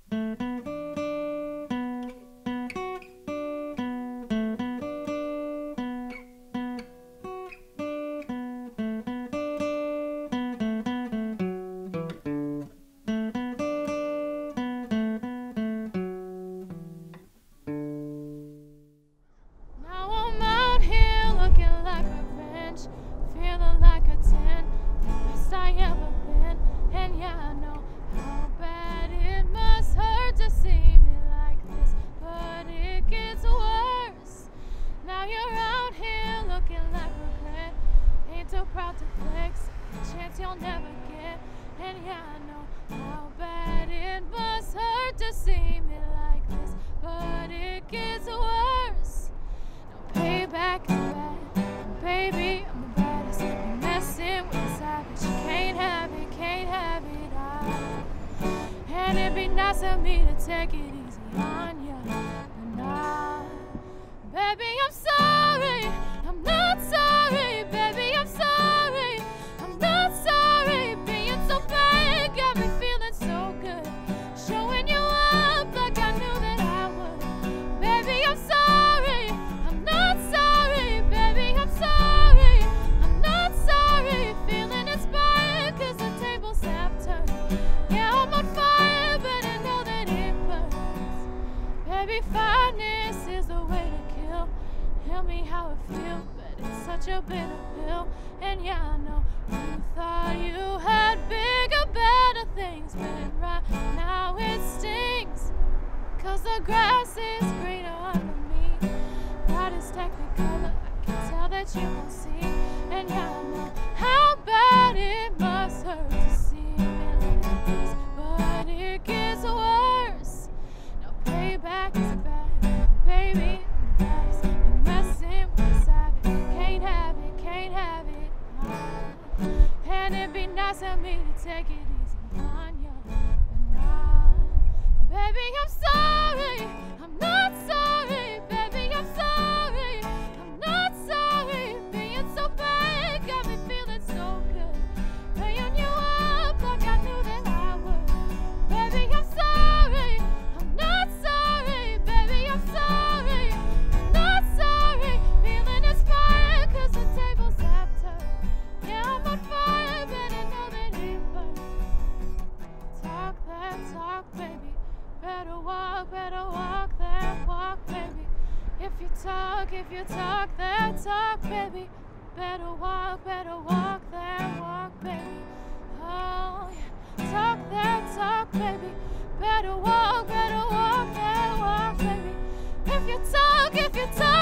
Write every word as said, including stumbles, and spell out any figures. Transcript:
You'll never get, and yeah, I know how bad it must hurt to see me like this, but it gets worse. Now payback is bad, baby, I'm the baddest. You're messing with a savage, can't have it, can't have it all. And it'd be nice of me to take it easy on you, but nah, baby, I'm sorry, I'm not sorry, baby, I'm sorry. Fineness is the way to kill. Tell me how it feels, but it's such a bitter pill. And yeah, I know you thought you had bigger, better things, but right now it stings. Cause the grass is greener under me. God is technicolor, I can tell that you can see. And yeah, I know how bad it must hurt to see me like this, but it gets worse. Now payback is bad, baby, I'm the baddest. You're messing with a savage, can't have it, can't have it, nah. And it'd be nice of me to take it easy on you, but nah. Baby, I'm sorry, I'm not sorry, baby, I'm sorry, I'm not sorry. Being so bad got me feeling so good, paying you up like I knew that I would. Baby, I'm sorry, I'm not sorry, baby, I'm sorry, I'm not sorry. Feeling inspired cause the tables have turned. Yeah, I'm on fire, but I know that it burns. Talk that talk, baby, better walk, better walk that walk, baby. If you talk, if you talk that talk, baby, better walk, better walk that walk, baby. Oh yeah, talk that talk, baby, better walk, better walk that walk, baby. If you talk, if you talk